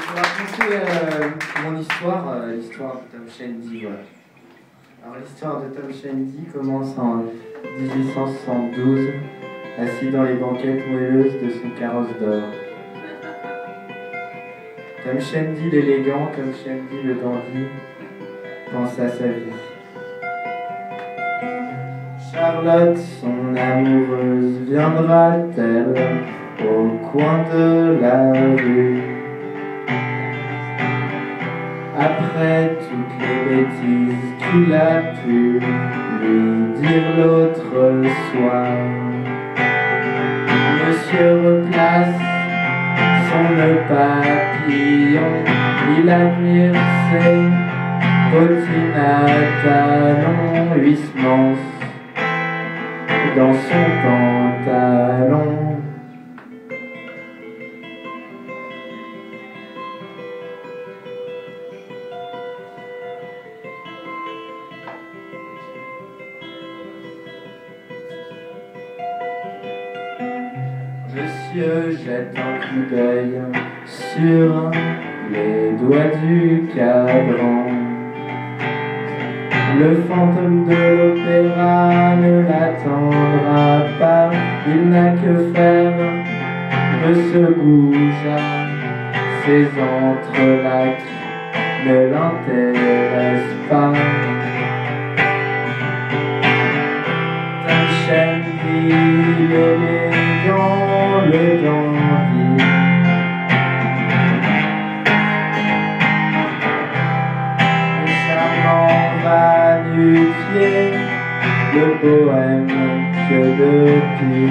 vais raconter mon histoire, l'histoire de Tom Shandy. Voilà. Alors l'histoire de Tom Shandy commence en 1872, assis dans les banquettes moelleuses de son carrosse d'or. Tom Shandy l'élégant, Tom Shandy le dandy, pense à sa vie. Charlotte, son amoureuse, viendra-t-elle au coin de la rue? Après toutes les bêtises qu'il a pu lui dire l'autre soir, Monsieur replace son nœud papillon, il admire ses bottines à talons, huissements dans son pantalon. Monsieur jette un coup d'œil sur les doigts du cadran. Le fantôme de l'opéra ne l'attendra pas, il n'a que faire de ce goujat. Ses entrelacs ne l'intéressent pas. Tom Shandy l'élégant, le dandy, le charmant va-nu-pied, le poème que depuis.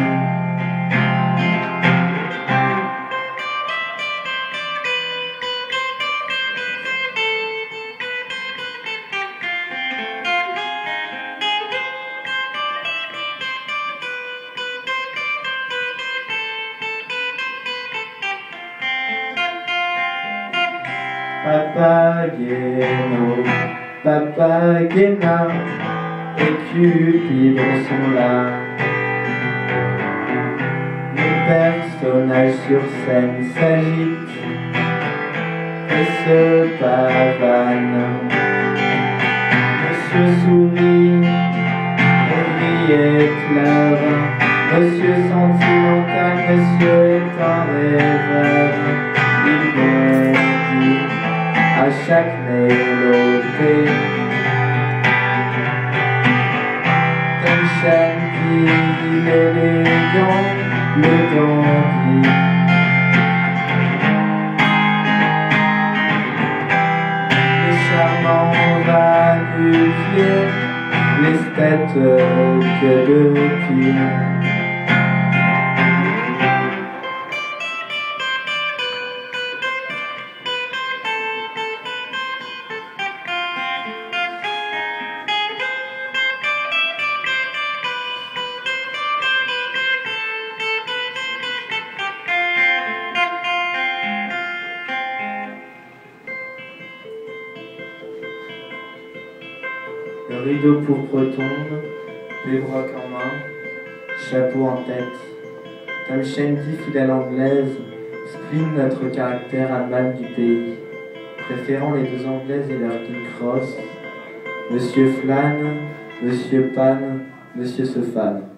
Papageno, Papagena et Cupidon sont là. Les personnages sur scène s'agitent et se pavanent. Monsieur sourit et éclaire. Monsieur sentimental, monsieur est un rêveur. Il bondit à chaque mélodie. Tom Shandy l'élégant, le dandy, les charmants va-nu-pied, l'esthète que depuis. Le rideau pourpre tombe, pébroc en main, chapeau en tête. Tom Shandy, fidèle anglaise, spleen notre caractère à mal du pays, préférant les deux anglaises et leur King Cross. Monsieur flâne, monsieur panne, monsieur se fane.